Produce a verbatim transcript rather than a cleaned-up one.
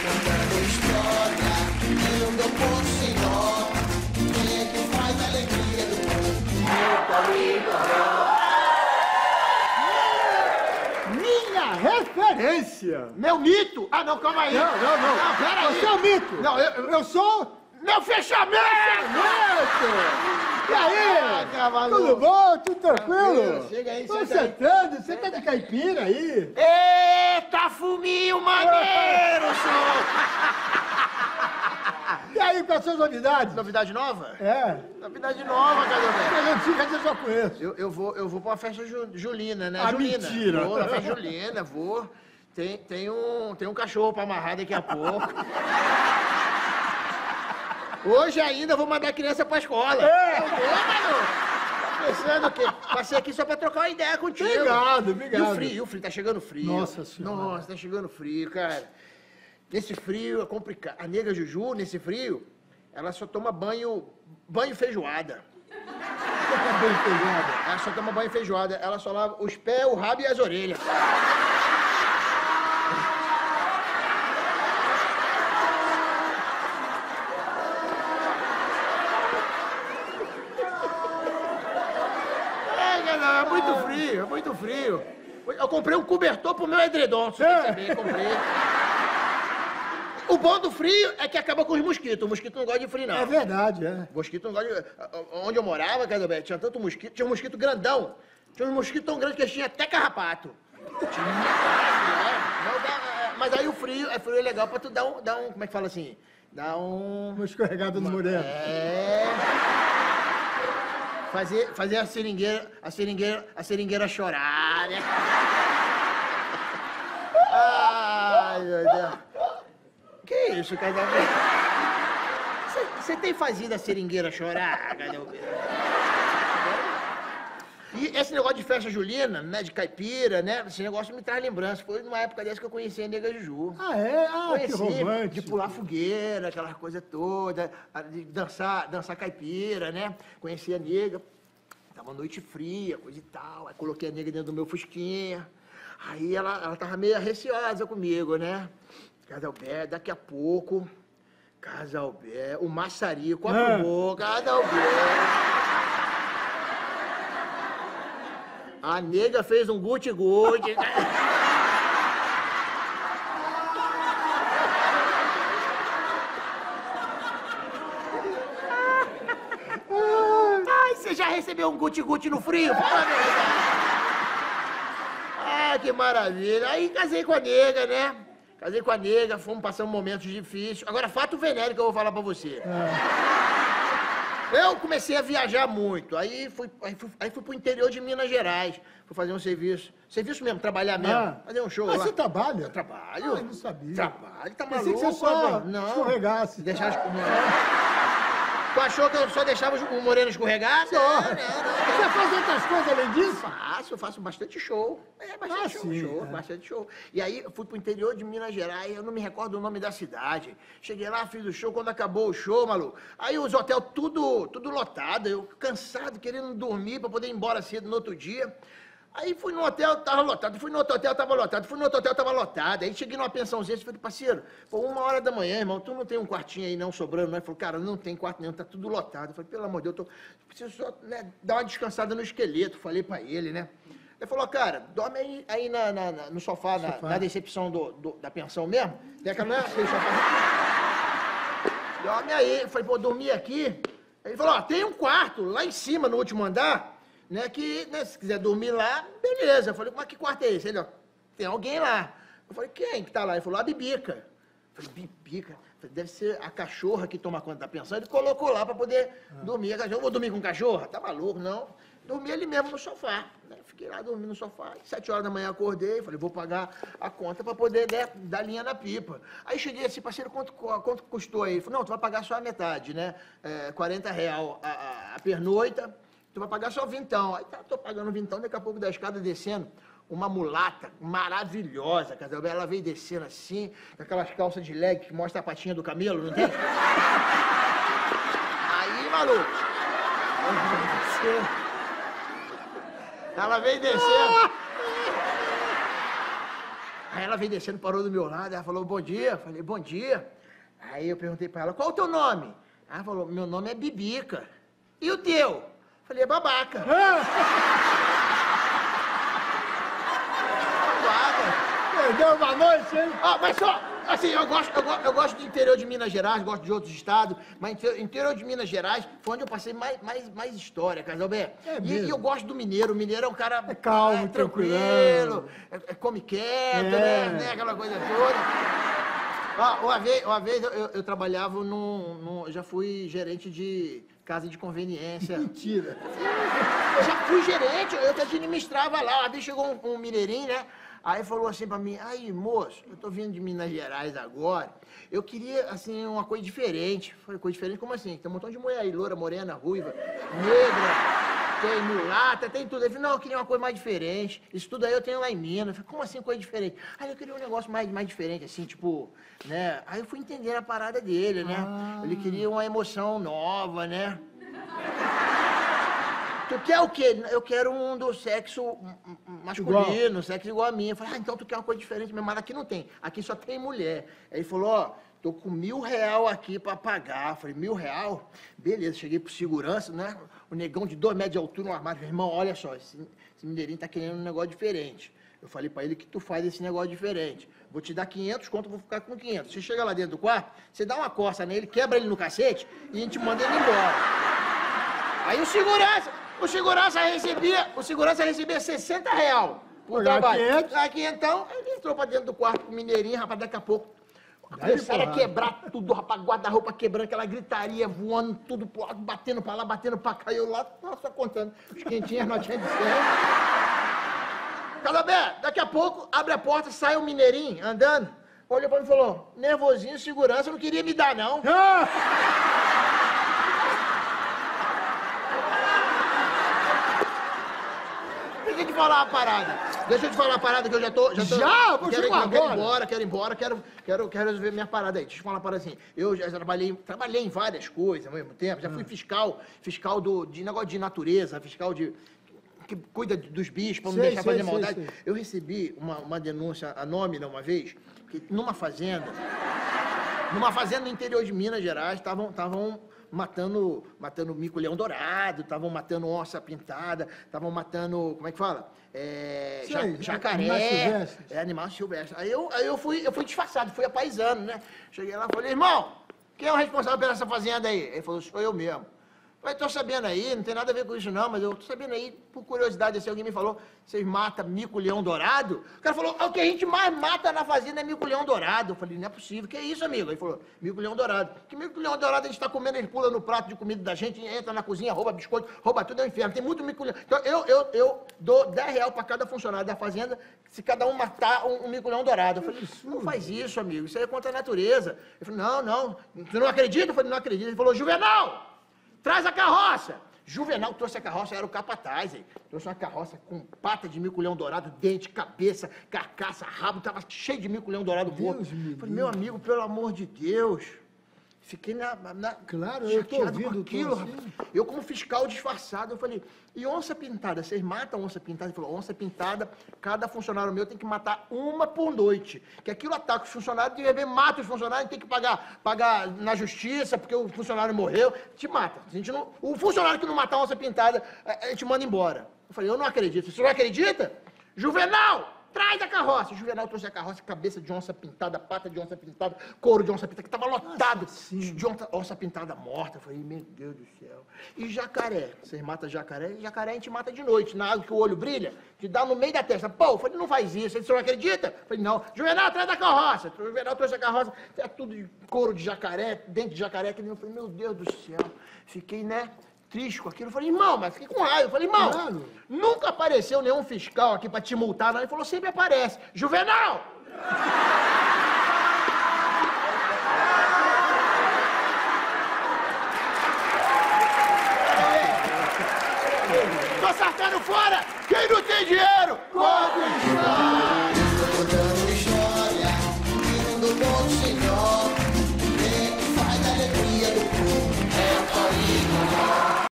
contando história, eu dou por senhor. Quem é que faz a alegria do mundo? Minha referência! Meu mito? Ah, não, calma aí. Não, não, não. Não, pera aí. Você é o mito! Não, eu... Eu sou... Meu fechamento! E aí? Ah, cavalo. Tudo bom? Tudo tranquilo? Tranquilo, chega aí, Tô senta aí. sentando. Você tá de caipira aí? Eita, fuminho maneiro, senhor! E aí, quais são as novidades? Novidade nova? É. Novidade nova, cadê, velho? Eu antiga eu só conheço. Eu, eu, vou, eu vou pra uma festa ju, julina, né? Ah, julina. mentira. Vou na festa julina, vou. Tem, tem, um, tem um cachorro pra amarrar daqui a pouco. Hoje ainda vou mandar a criança pra escola. É. Eu vou, mano. Tá pensando o quê? Passei aqui só pra trocar uma ideia contigo. Obrigado, obrigado. E o frio, o frio, tá chegando frio. Nossa Senhora. Nossa, tá chegando frio, cara. Nesse frio é complicado. A nega Juju, nesse frio, ela só toma banho, banho feijoada. Bem pegada. Ela só toma banho feijoada. Ela só lava os pés, o rabo e as orelhas. É, não, é muito frio, é muito frio. Eu comprei um cobertor pro meu edredom, se você É. saber, comprei. O bom do frio é que acaba com os mosquitos. O mosquito não gosta de frio, não. É verdade, é. O mosquito não gosta de... Onde eu morava, Cadê, tinha tanto mosquito, tinha um mosquito grandão. Tinha um mosquito tão grande que eles tinham até carrapato. Tinha, é, mas aí o frio, é frio é legal pra tu dar um, dar um, como é que fala assim? Dar um... Uma escorregada no moreno. É... Fazer, fazer a seringueira, a seringueira, a seringueira chorar, né? Ai, meu Deus. Que isso, Cadê? Você tem fazido a seringueira chorar, Cadê? E esse negócio de festa julina, né, de caipira, né, esse negócio me traz lembrança. Foi numa época dessa que eu conheci a nega Juju. Ah, é? Ah, que Conheci, romântico. de pular fogueira, aquela coisa toda, de dançar, dançar caipira, né? Conheci a nega, tava noite fria, coisa e tal. Aí coloquei a nega dentro do meu fusquinha. Aí ela, ela tava meio receosa comigo, né? Casalbé, daqui a pouco, Casalbé, o maçarico Ah. afumou, Casalbé. A nega fez um guti-guti. Ai, você já recebeu um guti-guti no frio? Fala a verdade. Ah, que maravilha. Aí casei com a nega, né? Casei com a nega, fomos passando momentos difíceis. Agora, fato venéreo que eu vou falar pra você. Eu comecei a viajar muito, aí fui, aí, fui, aí fui pro interior de Minas Gerais, fui fazer um serviço, serviço mesmo, trabalhar mesmo, Ah. fazer um show Mas lá. você trabalha? Eu trabalho. Ah, eu não sabia. Trabalho, tá Pensei maluco? que você só rapaz? Não. escorregasse. Deixar escorregar. Tu achou que eu só deixava o moreno escorregar? Só. Não, não, não. Você faz outras coisas além disso? Faço, eu faço bastante show. É, bastante Ah, show, sim, show, é. bastante show. E aí, eu fui pro interior de Minas Gerais, eu não me recordo o nome da cidade. Cheguei lá, fiz o show, quando acabou o show, maluco, aí os hotéis tudo, tudo lotado, eu cansado, querendo dormir pra poder ir embora cedo no outro dia. Aí fui no hotel, tava lotado, fui no outro hotel, tava lotado, fui no outro hotel, tava lotado. Aí cheguei numa pensãozinha, falei, parceiro, pô, uma hora da manhã, irmão, tu não tem um quartinho aí não sobrando, não? Ele falou, cara, não tem quarto nenhum, tá tudo lotado. Eu falei, pelo amor de Deus, eu tô, preciso só, né, dar uma descansada no esqueleto, falei pra ele, né? Ele falou, cara, dorme aí, aí na, na- na- no sofá, na, Sofá. na decepção do, do- da pensão mesmo. Tem aquela, né, aquele sofá. Dorme aí. Eu falei, pô, dormi aqui. Ele falou, ó, tem um quarto lá em cima, no último andar, né, que, né, se quiser dormir lá, beleza. Eu falei, mas que quarto é esse? Ele, ó, tem alguém lá. Eu falei, quem que tá lá? Ele falou, a Bibica. Eu falei, Bibica? Eu falei, deve ser a cachorra que toma conta da pensão. Ele colocou lá pra poder dormir. A cachorra, eu vou dormir com cachorra? Tá maluco, não. Dormi ali mesmo no sofá, né? Fiquei lá dormindo no sofá. Sete horas da manhã acordei, falei, vou pagar a conta pra poder, né, dar linha na pipa. Aí cheguei assim, parceiro, quanto, quanto custou aí? Ele falou, não, tu vai pagar só a metade, né? É, quarenta real a, a, a pernoita, tu vai pagar só vintão. Aí tá, tô pagando vintão, daqui a pouco da escada descendo, uma mulata maravilhosa, cara. Ela veio descendo assim, com aquelas calças de leg que mostra a patinha do camelo, não tem? Aí, maluco. Ela veio descendo. Aí ela veio descendo, parou do meu lado, ela falou, bom dia. Eu falei, bom dia. Aí eu perguntei pra ela, qual o teu nome? Ela falou, meu nome é Bibica. E o teu? Eu falei, é babaca. Perdeu uma noite, hein? Ah, mas só, assim, eu gosto, eu, gosto, eu gosto do interior de Minas Gerais, gosto de outros estados, mas interior, interior de Minas Gerais foi onde eu passei mais, mais, mais história, Casalbé. É e, mesmo? e eu gosto do mineiro, o mineiro é um cara É calmo, é, tranquilão. é, é, come quieto, É. né, né, aquela coisa toda. Ah, uma vez, uma vez eu, eu, eu trabalhava num, num, eu já fui gerente de casa de conveniência. Mentira. Eu já fui gerente, eu que administrava lá. Uma vez chegou um, um mineirinho, né? Aí falou assim pra mim, aí, moço, eu tô vindo de Minas Gerais agora, eu queria, assim, uma coisa diferente. Falei, coisa diferente? Como assim? Tem um montão de mulher aí, loura, morena, ruiva, negra, tem mulata, tem tudo. Ele falou, não, eu queria uma coisa mais diferente. Isso tudo aí eu tenho lá em Minas. Eu falei, como assim, coisa diferente? Aí eu queria um negócio mais, mais diferente, assim, tipo, né? Aí eu fui entender a parada dele, né? Ah. Ele queria uma emoção nova, né? Tu quer o quê? Eu quero um do sexo masculino, igual. Sexo igual a mim. Eu falei, ah, então tu quer uma coisa diferente mesmo, mas aqui não tem. Aqui só tem mulher. Aí ele falou, ó, tô com mil real aqui pra pagar. Eu falei, mil real? Beleza, cheguei pro segurança, né? O negão de dois metros de altura no armário. Meu irmão, olha só, esse, esse mineirinho tá querendo um negócio diferente. Eu falei pra ele que tu faz esse negócio diferente. Vou te dar quinhentos conto, eu vou ficar com quinhentos. Você chega lá dentro do quarto, você dá uma coça nele, quebra ele no cacete e a gente manda ele embora. Aí o segurança... O segurança recebia, o segurança recebia sessenta real por trabalho. Aqui então, ele entrou pra dentro do quarto com o mineirinho, rapaz, daqui a pouco começaram a quebrar tudo, rapaz, guarda-roupa quebrando, aquela gritaria voando, tudo pro lado, batendo pra lá, batendo pra cá, e eu lá, só contando os quentinhos, as notinhas de cem. Calabé, daqui a pouco, abre a porta, sai o mineirinho andando, olhou pra mim e falou, nervosinho, segurança, não queria me dar, não. Deixa eu te falar uma parada. Deixa eu te falar uma parada que eu já tô... Já? Tô, já? Quero, quero, quero ir embora, quero ir embora, quero, quero, quero resolver minha parada aí. Deixa eu te falar uma parada assim. Eu já trabalhei, trabalhei em várias coisas ao mesmo tempo. Já fui fiscal, fiscal do, de negócio de natureza, fiscal de... que cuida dos bichos pra não sei, deixar sei, fazer sei, maldade. sei. Eu recebi uma, uma denúncia anônima uma vez, que numa fazenda, numa fazenda no interior de Minas Gerais, estavam... estavam matando, matando mico-leão dourado, estavam matando onça pintada, estavam matando, como é que fala? É, Sei, ja, jacaré. animais silvestres. É, animal silvestre. Aí eu, aí eu fui, eu fui disfarçado, fui apaisando, né? Cheguei lá e falei, irmão, quem é o responsável pela essa fazenda aí? Ele falou, sou eu mesmo. Falei, tô sabendo aí, não tem nada a ver com isso não, mas eu tô sabendo aí, por curiosidade, assim, alguém me falou, vocês matam mico-leão dourado? O cara falou, o que a gente mais mata na fazenda é mico-leão dourado. Eu falei, não é possível, que é isso, amigo? Ele falou, mico-leão dourado. Que mico-leão dourado a gente tá comendo, ele pula no prato de comida da gente, entra na cozinha, rouba biscoito, rouba tudo, é um inferno. Tem muito mico-leão. Então, eu, eu, eu dou dez reais pra cada funcionário da fazenda, se cada um matar um, um mico-leão dourado. Eu falei, não faz isso, amigo, isso aí é contra a natureza. Ele falou, não, não, você não acredita? Eu falei, não acredito. Ele falou, Juvenal! Traz a carroça! Juvenal trouxe a carroça, era o capataz, hein? Trouxe uma carroça com pata de mico-leão dourado, dente, cabeça, carcaça, rabo, tava cheio de mico-leão dourado morto. Falei, meu amigo, pelo amor de Deus. Fiquei na, na claro, eu tô chateado ouvindo com aquilo, assim. rapaz. Eu, como fiscal disfarçado, eu falei, e onça pintada? Vocês matam onça pintada? Ele falou, onça pintada, cada funcionário meu tem que matar uma por noite. Que aquilo ataca os funcionários, de repente mata os funcionários, tem que pagar, pagar na justiça, porque o funcionário morreu, te mata. A gente não, o funcionário que não matar onça pintada, a, a gente manda embora. Eu falei, eu não acredito. Você não acredita? Juvenal! Traz a carroça. O Juvenal trouxe a carroça, cabeça de onça pintada, pata de onça pintada, couro de onça pintada, que tava lotado de, de onça, onça pintada morta. Eu falei, meu Deus do céu. E jacaré? Vocês matam jacaré? Jacaré a gente mata de noite, na água que o olho brilha, te dá no meio da testa. Pô, eu falei, não faz isso. Ele, você não acredita? Eu falei, não. Juvenal, traz a carroça. O Juvenal trouxe a carroça, é tudo de couro de jacaré, dente de jacaré. Que eu falei, meu Deus do céu. Fiquei, né? Triste com aquilo. Eu falei, irmão, mas fiquei com raiva. Eu falei, irmão, claro. Nunca apareceu nenhum fiscal aqui pra te multar, não. Ele falou, sempre aparece. Juvenal! Tô sartando fora! Quem não tem dinheiro, pode estar!